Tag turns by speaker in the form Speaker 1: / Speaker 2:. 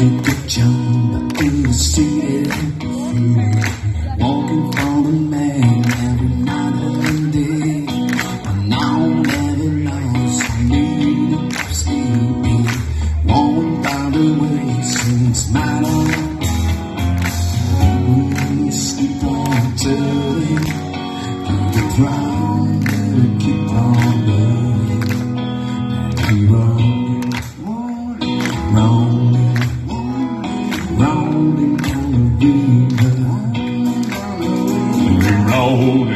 Speaker 1: did the jump in the city, walking for the man every night and day. And now never knows I need to sleep, walking by the way since my life. We sleep on turning through the ground, never keep on burning, keep on rolling, rolling on the river, rolling.